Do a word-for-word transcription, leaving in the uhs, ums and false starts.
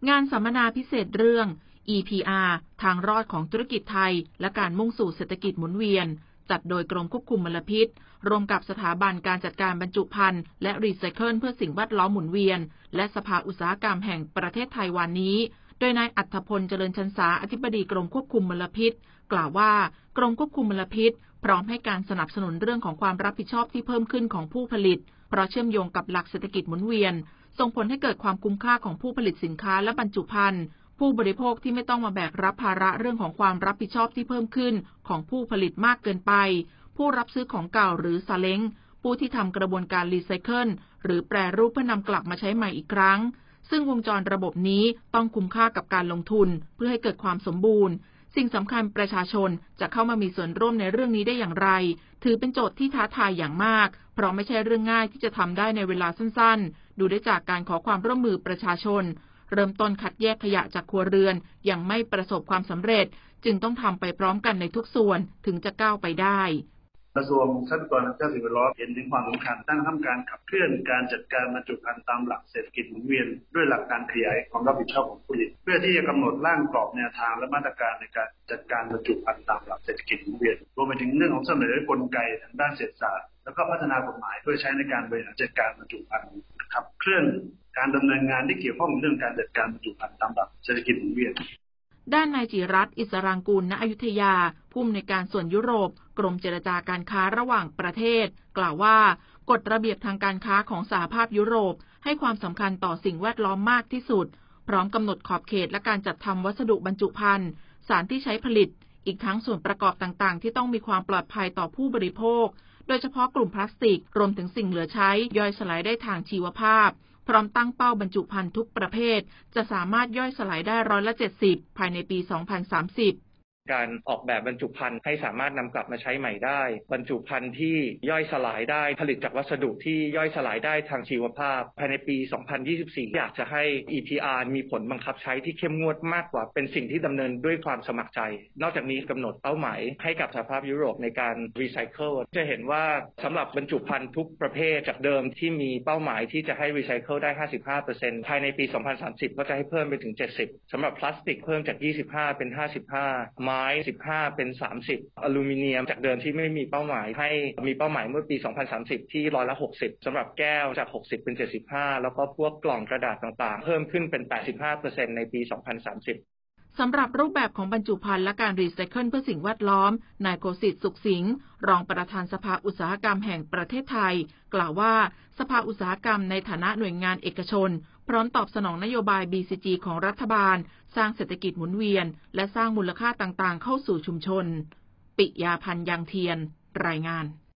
งานสัมมนาพิเศษเรื่อง อี พี อาร์ ทางรอดของธุรกิจไทยและการมุ่งสู่เศรษฐกิจหมุนเวียนจัดโดยกรมควบคุมมลพิษร่วมกับสถาบันการจัดการบรรจุภัณฑ์และรีไซเคิลเพื่อสิ่งแวดล้อมหมุนเวียนและสภาอุตสาหกรรมแห่งประเทศไทยวันนี้โดยนายอัธพลเจริญชันษาอธิบดีกรมควบคุมมลพิษกล่าวว่ากรมควบคุมมลพิษพร้อมให้การสนับสนุนเรื่องของความรับผิดชอบที่เพิ่มขึ้นของผู้ผลิตเพราะเชื่อมโยงกับหลักเศรษฐกิจหมุนเวียนส่งผลให้เกิดความคุ้มค่าของผู้ผลิตสินค้าและบรรจุภัณฑ์ผู้บริโภคที่ไม่ต้องมาแบกรับภาระเรื่องของความรับผิดชอบที่เพิ่มขึ้นของผู้ผลิตมากเกินไปผู้รับซื้อของเก่าหรือซาเล้งผู้ที่ทำกระบวนการรีไซเคิลหรือแปรรูปเพื่อนำกลับมาใช้ใหม่อีกครั้งซึ่งวงจรระบบนี้ต้องคุ้มค่ากับการลงทุนเพื่อให้เกิดความสมบูรณ์สิ่งสำคัญประชาชนจะเข้ามามีส่วนร่วมในเรื่องนี้ได้อย่างไรถือเป็นโจทย์ที่ท้าทายอย่างมากเพราะไม่ใช่เรื่องง่ายที่จะทำได้ในเวลาสั้นๆดูได้จากการขอความร่วมมือประชาชนเริ่มต้นคัดแยกขยะจากครัวเรือนยังไม่ประสบความสำเร็จจึงต้องทำไปพร้อมกันในทุกส่วนถึงจะก้าวไปได้กระทรวงทรัพยากรธรรมชาติสิ่งแวดล้อมเห็นถึงความสำคัญตั้งทำการขับเคลื่อนการจัดการบรรจุภัณฑ์ตามหลักเศรษฐกิจหมุนเวียนด้วยหลักการขยายความรับผิดชอบของผู้ผลิตเพื่อที่จะกำหนดร่างกรอบแนวทางและมาตรการในการจัดการบรรจุภัณฑ์ตามหลักเศรษฐกิจหมุนเวียนรวมไปถึงเรื่องของเสนอกลไกทางด้านเศรษฐศาสตร์แล้วก็พัฒนากฎหมายเพื่อใช้ในการบริหารจัดการบรรจุภัณฑ์ขับเคลื่อนการดำเนินงานที่เกี่ยวข้องกับเรื่องการจัดการบรรจุภัณฑ์ตามหลักเศรษฐกิจหมุนเวียนด้านนายจิรัตน์อิสรางกูลณอยุธยาผู้อำนวยการส่วนยุโรปกรมเจรจาการค้าระหว่างประเทศกล่าวว่ากฎระเบียบทางการค้าของสหภาพยุโรปให้ความสำคัญต่อสิ่งแวดล้อมมากที่สุดพร้อมกำหนดขอบเขตและการจัดทำวัสดุบรรจุภัณฑ์สารที่ใช้ผลิตอีกทั้งส่วนประกอบต่างๆที่ต้องมีความปลอดภัยต่อผู้บริโภคโดยเฉพาะกลุ่มพลาสติกรวมถึงสิ่งเหลือใช้ย่อยสลายได้ทางชีวภาพพร้อมตั้งเป้าบรรจุภัณฑ์ทุกประเภทจะสามารถย่อยสลายได้ร้อยละเจ็ดสิบภายในปีสองพันสามสิบการออกแบบบรรจุภัณฑ์ให้สามารถนำกลับมาใช้ใหม่ได้บรรจุภัณฑ์ที่ย่อยสลายได้ผลิตจากวัสดุที่ย่อยสลายได้ทางชีวภาพภายในปีสองพันยี่สิบสี่อยากจะให้ อี พี อาร์ มีผลบังคับใช้ที่เข้มงวดมากกว่าเป็นสิ่งที่ดำเนินด้วยความสมัครใจนอกจากนี้กำหนดเป้าหมายให้กับสหภาพยุโรปในการรีไซเคิลจะเห็นว่าสำหรับบรรจุภัณฑ์ทุกประเภทจากเดิมที่มีเป้าหมายที่จะให้รีไซเคิลได้ ห้าสิบห้าเปอร์เซ็นต์ ภายในปีสองพันสามสิบก็จะให้เพิ่มไปถึงเจ็ดสิบสำหรับพลาสติกเพิ่มจากยี่สิบห้าเป็นห้าสิบห้าไม้สิบห้าเป็นสามสิบอลูมิเนียมจากเดิมที่ไม่มีเป้าหมายให้มีเป้าหมายเมื่อปีสองพันสามสิบที่ร้อยละหกสิบสำหรับแก้วจากหกสิบเป็นเจ็ดสิบห้าแล้วก็พวกกล่องกระดาษต่างๆเพิ่มขึ้นเป็น แปดสิบห้าเปอร์เซ็นต์ ในปีสองพันสามสิบสำหรับรูปแบบของบรรจุภัณฑ์และการรีไซเคิลเพื่อสิ่งแวดล้อมนายโกสิทธิ์สุขสิงห์รองประธานสภาอุตสาหกรรมแห่งประเทศไทยกล่าวว่าสภาอุตสาหกรรมในฐานะหน่วยงานเอกชนพร้อมตอบสนองนโยบาย บี ซี จี ของรัฐบาลสร้างเศรษฐกิจหมุนเวียนและสร้างมูลค่าต่างๆเข้าสู่ชุมชนปิยาพันธ์ยังเทียนรายงาน